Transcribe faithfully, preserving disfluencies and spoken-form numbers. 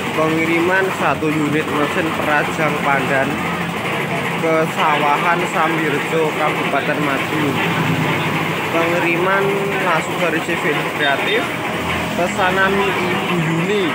Pengiriman satu unit mesin perajang pandan ke Sawahan Sambirjo, Kabupaten Madiun. Pengiriman langsung dari C V Info Kreatif. Pesanan Ibu Yuni.